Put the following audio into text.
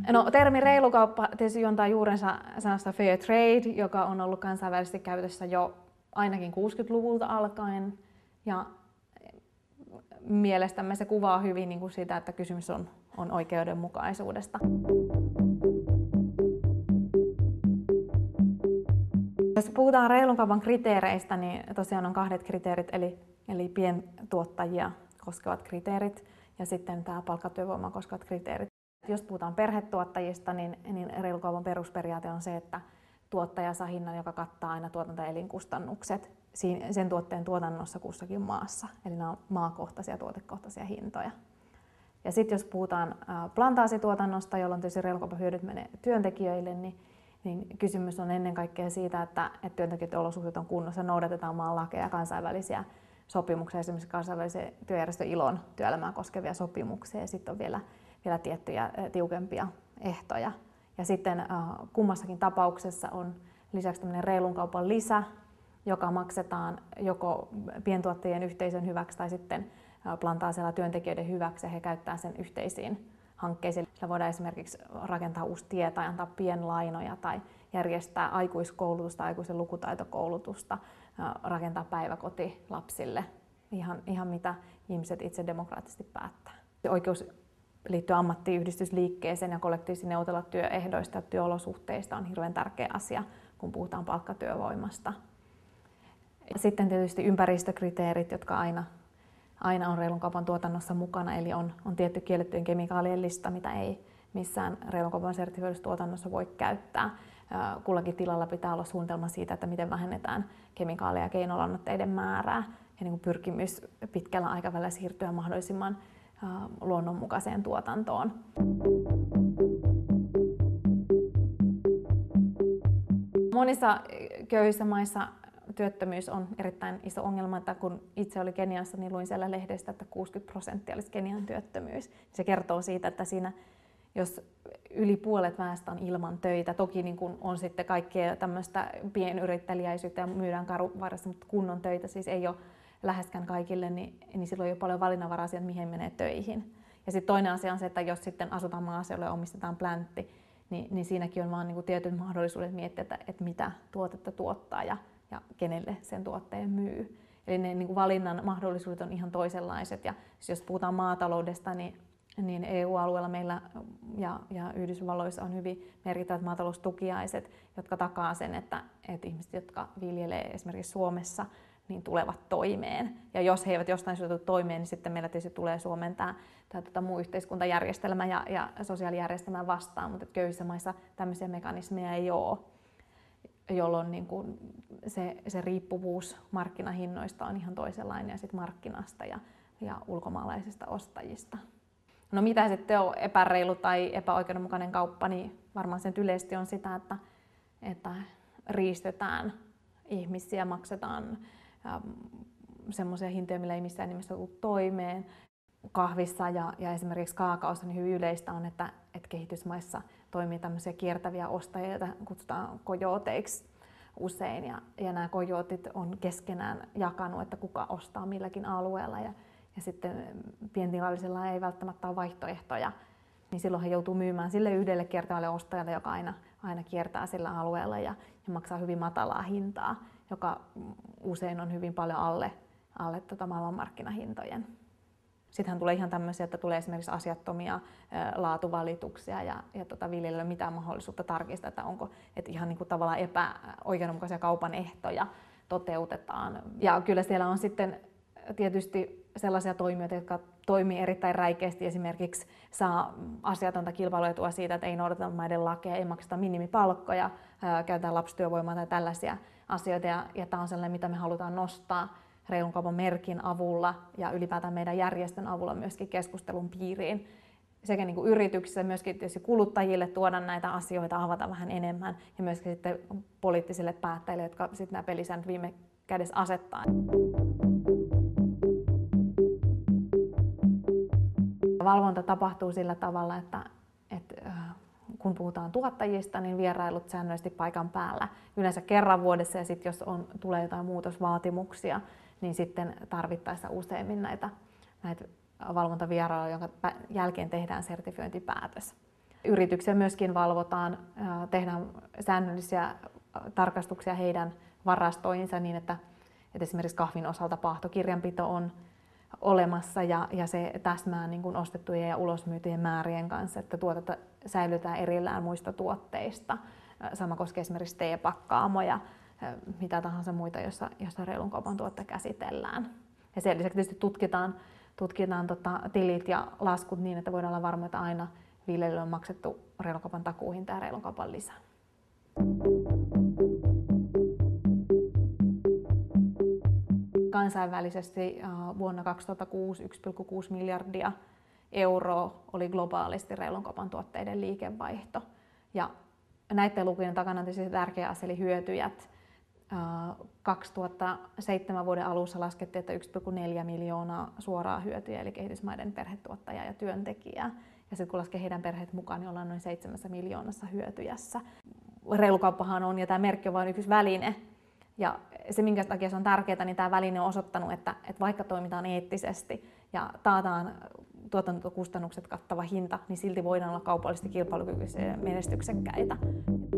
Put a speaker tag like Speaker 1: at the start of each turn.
Speaker 1: No, termi reilu kauppa tietysti juontaa juurensa sanasta fair trade, joka on ollut kansainvälisesti käytössä jo ainakin 60-luvulta alkaen. Ja mielestämme se kuvaa hyvin niin kuin sitä, että kysymys on oikeudenmukaisuudesta. Jos puhutaan reilun kaupan kriteereistä, niin tosiaan on 2 kriteerit, eli pientuottajia koskevat kriteerit ja sitten tämä palkkatyövoimaa koskevat kriteerit. Jos puhutaan perhetuottajista, niin reilun kaupan perusperiaate on se, että tuottaja saa hinnan, joka kattaa aina tuotanto- ja elinkustannukset sen tuotteen tuotannossa kussakin maassa. Eli nämä on maakohtaisia, tuotekohtaisia hintoja. Ja sitten jos puhutaan plantaasituotannosta, jolloin tietysti reilun kaupan hyödyt menee työntekijöille, niin kysymys on ennen kaikkea siitä, että työntekijöiden olosuhteet on kunnossa, noudatetaan maan lakeja ja kansainvälisiä sopimuksia, esimerkiksi kansainvälisen työjärjestön ILOn työelämää koskevia sopimuksia, ja sitten on vielä tiettyjä tiukempia ehtoja. Ja sitten kummassakin tapauksessa on lisäksi tämmöinen reilun kaupan lisä, joka maksetaan joko pientuottajien yhteisön hyväksi tai sitten plantaasilla työntekijöiden hyväksi, ja he käyttää sen yhteisiin hankkeisiin. Sillä voidaan esimerkiksi rakentaa uusi tie tai antaa pienlainoja tai järjestää aikuiskoulutusta, aikuisen lukutaitokoulutusta, rakentaa päiväkoti lapsille, ihan mitä ihmiset itse demokraattisesti päättää. Oikeus liittyä ammattiyhdistysliikkeeseen ja kollektiivisesti neuvotella työehdoista ja työolosuhteista on hirveän tärkeä asia, kun puhutaan palkkatyövoimasta. Sitten tietysti ympäristökriteerit, jotka aina on reilun kaupan tuotannossa mukana, eli on tietty kiellettyjen kemikaalien lista, mitä ei missään reilun kaupan sertifioidussa tuotannossa voi käyttää. Kullakin tilalla pitää olla suunnitelma siitä, että miten vähennetään kemikaaleja ja keinolannoitteiden määrää ja niin kuin pyrkimys pitkällä aikavälillä siirtyä mahdollisimman luonnonmukaiseen tuotantoon. Monissa köyhissä maissa työttömyys on erittäin iso ongelma, että kun itse oli Keniassa, niin luin siellä lehdestä, että 60% olisi Kenian työttömyys. Se kertoo siitä, että siinä, jos yli puolet väestä on ilman töitä, toki niin kun on sitten kaikkea tämmöistä pienyrittäjäisyyttä ja myydään karunvarassa, mutta kunnon töitä siis ei ole läheskään kaikille, niin silloin ei ole paljon valinnanvaraa siihen, mihin menee töihin. Ja sitten toinen asia on se, että jos sitten asutaan maaseudulla ja omistetaan pläntti, niin siinäkin on vaan niin kuin tietyt mahdollisuudet miettiä, että mitä tuotetta tuottaa ja kenelle sen tuotteen myy. Eli ne niin kuin valinnan mahdollisuudet on ihan toisenlaiset. Ja jos puhutaan maataloudesta, niin EU-alueella meillä ja Yhdysvalloissa on hyvin merkittävät maataloustukiaiset, jotka takaa sen, että ihmiset, jotka viljelee esimerkiksi Suomessa, niin tulevat toimeen. Ja jos he eivät jostain syystä tule toimeen, niin sitten meillä tietysti tulee Suomen tämä muu yhteiskuntajärjestelmä ja sosiaalijärjestelmä vastaan, mutta köyhissä maissa tämmöisiä mekanismeja ei ole, jolloin niin kuin se riippuvuus markkinahinnoista on ihan toisenlainen ja sit markkinasta ja ulkomaalaisista ostajista. No mitä sitten on epäreilu tai epäoikeudenmukainen kauppa, niin varmaan sen yleisesti on sitä, että riistetään ihmisiä, maksetaan semmoisia hintoja, millä ei missään nimessä tule toimeen. Kahvissa ja esimerkiksi kaakaossa niin hyvin yleistä on, että kehitysmaissa toimii tämmöisiä kiertäviä ostajia, joita kutsutaan kojoteiksi usein. Ja nämä kojootit on keskenään jakanut, että kuka ostaa milläkin alueella. Ja sitten pientilallisella ei välttämättä ole vaihtoehtoja, niin silloin he joutuu myymään sille yhdelle kiertävälle ostajalle, joka aina kiertää sillä alueella ja maksaa hyvin matalaa hintaa, joka usein on hyvin paljon alle maailmanmarkkinahintojen. Sittenhän tulee ihan tämmöisiä, että tulee esimerkiksi asiattomia laatuvalituksia ja viljelijöillä ei ole mitään mahdollisuutta tarkistaa, että ihan niin kuin tavallaan epäoikeudenmukaisia kaupan ehtoja toteutetaan. Ja kyllä siellä on sitten tietysti sellaisia toimijoita, jotka toimii erittäin räikeästi, esimerkiksi saa asiatonta kilpailuetua siitä, että ei noudateta maiden lakeja, ei makseta minimipalkkoja, käytetään lapsityövoimaa tai tällaisia asioita. Ja tämä on sellainen, mitä me halutaan nostaa reilun kaupan merkin avulla ja ylipäätään meidän järjestön avulla myöskin keskustelun piiriin. Sekä niin kuin yrityksissä, myöskin tietysti kuluttajille tuoda näitä asioita, avata vähän enemmän ja myöskin sitten poliittisille päättäjille, jotka sitten nämä pelisäännöt viime kädessä asettaa. Valvonta tapahtuu sillä tavalla, että kun puhutaan tuottajista, niin vierailut säännöllisesti paikan päällä yleensä kerran vuodessa ja sitten jos tulee jotain muutosvaatimuksia, niin sitten tarvittaessa useammin näitä valvontavierailuja, jonka jälkeen tehdään sertifiointipäätös. Yrityksiä myöskin valvotaan, tehdään säännöllisiä tarkastuksia heidän varastoihinsa niin, että esimerkiksi kahvin osalta paahtokirjanpito on olemassa ja se täsmää niin kuin ostettujen ja ulosmyytyjen määrien kanssa, että tuotetta säilytään erillään muista tuotteista. Sama koskee esimerkiksi teepakkaamoja, mitä tahansa muita, jossa reilun kaupan tuotteita käsitellään. Ja sen lisäksi tietysti tutkitaan tilit ja laskut niin, että voidaan olla varma, että aina viljelijöille on maksettu reilun kaupan takuuhinta ja reilun kaupan lisä. Kansainvälisesti vuonna 2006 1,6 miljardia euroa oli globaalisti reilun kaupan tuotteiden liikevaihto. Ja näiden lukujen takana on tietysti tärkeä asia, eli hyötyjät. 2007 vuoden alussa laskettiin, että 1,4 miljoonaa suoraa hyötyjä, eli kehitysmaiden perhetuottajaa ja työntekijää. Ja sitten kun laskee heidän perheet mukaan, niin ollaan noin 7 miljoonassa hyötyjässä. Reilukauppahan on, ja tämä merkki on vain yksi väline. Ja se, minkä takia se on tärkeää, niin tämä väline on osoittanut, että vaikka toimitaan eettisesti ja taataan tuotantokustannukset kattava hinta, niin silti voidaan olla kaupallisesti kilpailukykyisiä ja menestyksekkäitä.